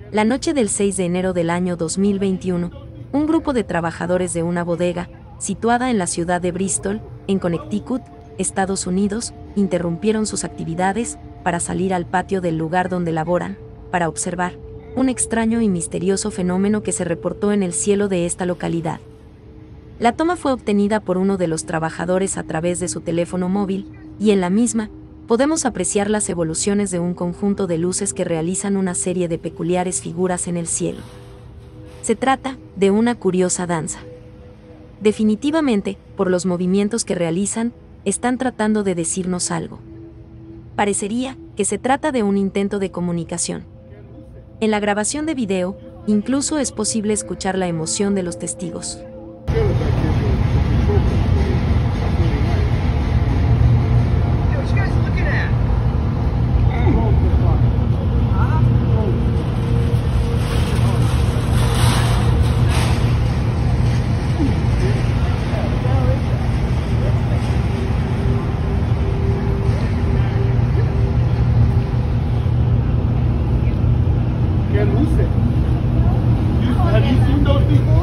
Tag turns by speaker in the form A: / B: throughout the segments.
A: La noche del 6 de enero del año 2021, un grupo de trabajadores de una bodega, situada en la ciudad de Bristol, en Connecticut, Estados Unidos, interrumpieron sus actividades para salir al patio del lugar donde laboran, para observar un extraño y misterioso fenómeno que se reportó en el cielo de esta localidad. La toma fue obtenida por uno de los trabajadores a través de su teléfono móvil, y en la misma, podemos apreciar las evoluciones de un conjunto de luces que realizan una serie de peculiares figuras en el cielo. Se trata de una curiosa danza. Definitivamente, por los movimientos que realizan, están tratando de decirnos algo. Parecería que se trata de un intento de comunicación. En la grabación de video, incluso es posible escuchar la emoción de los testigos.
B: ¿Qué luces? Have you seen those before?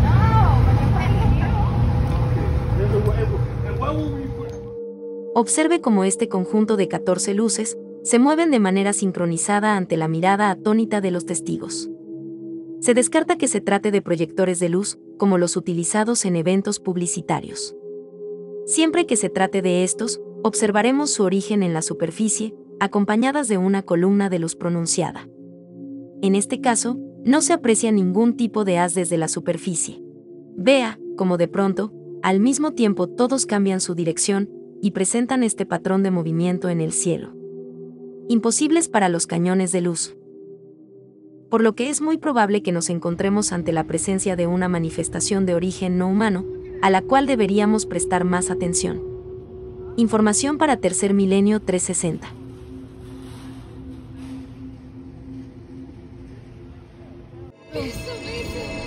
A: Observe cómo este conjunto de 14 luces se mueven de manera sincronizada ante la mirada atónita de los testigos. Se descarta que se trate de proyectores de luz, como los utilizados en eventos publicitarios. Siempre que se trate de estos, observaremos su origen en la superficie, acompañadas de una columna de luz pronunciada. En este caso, no se aprecia ningún tipo de haz desde la superficie. Vea cómo de pronto, al mismo tiempo todos cambian su dirección y presentan este patrón de movimiento en el cielo. Imposibles para los cañones de luz. Por lo que es muy probable que nos encontremos ante la presencia de una manifestación de origen no humano, a la cual deberíamos prestar más atención. Información para Tercer Milenio 360.
C: Beso, beso.